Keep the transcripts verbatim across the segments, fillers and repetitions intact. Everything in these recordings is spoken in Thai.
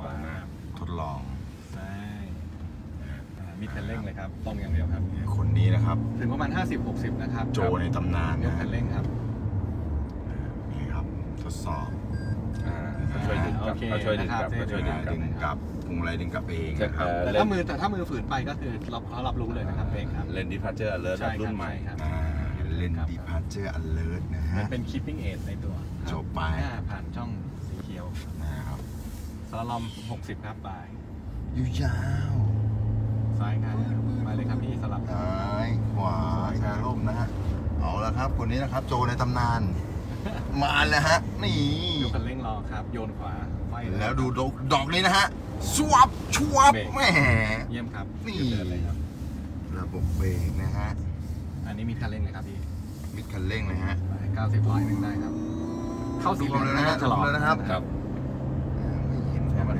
กว่าทดลองใช่มีคันเร่งเลยครับตรงอย่างเดียวครับคนนี้นะครับถึงประมาณ ห้าสิบหกสิบ นะครับโจในตำนานยกคันเร่งครับนี่ครับทดสอบเขาช่วยดึงกลับเขาช่วยดึงกลับเขาช่วยดึงกลับพวงมาลัยดึงกลับเองนะครับแต่ถ้ามือแต่ถ้ามือฝืนไปก็คือเขารับรู้เลยนะครับเองครับเลนดิพาร์เจอร์alertรุ่นใหม่เลนดิพาร์เจอร์alertนะฮะมันเป็น keeping aid ในตัวจบไปผ่านช่องสีเขียวนะครับสลอมหกสิบครับบ่ายอยู่ยาวซ้ายครับมาเลยครับพี่สลับซ้ายขวาชาล่มนะฮะเอาละครับคนนี้นะครับโจในตำนานมาแล้วฮะนี่ยกคันเร่งรอครับโยนขวาแล้วดูดอกนี้นะฮะสวบชวบแหมเยี่ยมครับนี่ระบบเบรกนะฮะอันนี้มีคันเร่งเลยครับพี่มิดคันเร่งเลยฮะเก้าสิบร้อยหนึ่งได้ครับเข้าสีเหลืองเลยนะฮะลเลยนะครับครับไม่เห็นครับ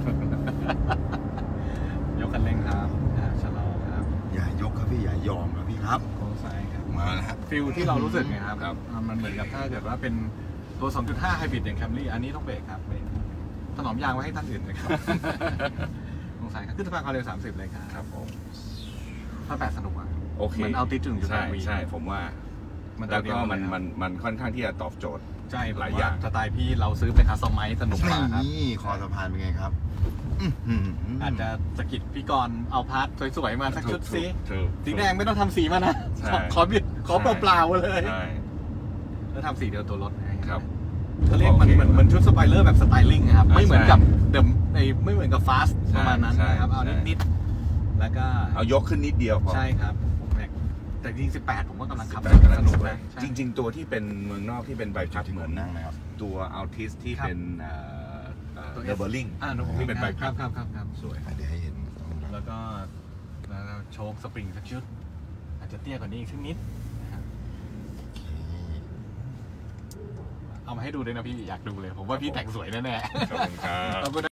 ยกคันเร่งครับชะลอครับอย่ายกครับพี่อย่ายอมครับพี่ครับโค้งซ้ายครับมาแล้วฮะฟิลที่เรารู้สึกไงครับมันเหมือนกับถ้าเกิดว่าเป็นตัว สองจุดห้า ไฮบริดอย่างแคมรี่อันนี้ต้องเบรกครับเบรกถนอมยางไว้ให้ท่านอื่นเลยครับโค้งซ้ายครับขึ้นสะพานความเร็วสามสิบเลยครับครับผมถ้าแปดสนุกอ่ะโอเคมันเอาติดถึงจุดใช่ใช่ผมว่าแล้วก็มันมันมันค่อนข้างที่จะตอบโจทย์ใช่หลายอย่างสไตล์พี่เราซื้อเป็นคัสตอมไมซ์สนุกมากครับนี่คอสะพานเป็นไงครับอาจจะสกิดพี่กรเอาพาร์ทสวยๆมาสักชุดสีสีแดงไม่ต้องทำสีมานะขอบิดขอเปล่าๆเลยแล้วทำสีเดียวตัวรถครับเขาเรียกมันเหมือนเหมือนชุดสไปเลอร์แบบสไตลิ่งครับไม่เหมือนกับเดิมในไม่เหมือนกับฟาสต์ประมาณนั้นนะครับเอานิดๆแล้วก็เอายกขึ้นนิดเดียวพอใช่ครับแต่จริงสิบแปดผมว่ากำลังขับสนุกนะจริงๆตัวที่เป็นเมืองนอกที่เป็นใบพัดเหมือนตัวอัลติสที่เป็นเดอร์เบอร์ลิงที่เป็นใบพัดครับครับครับสวยเดี๋ยวให้เห็นแล้วก็โชคสปริงสักชุดอาจจะเตี้ยกว่านี้อีกสักนิดเอามาให้ดูด้วยนะพี่อยากดูเลยผมว่าพี่แต่งสวยแน่ๆขอบคุณครับ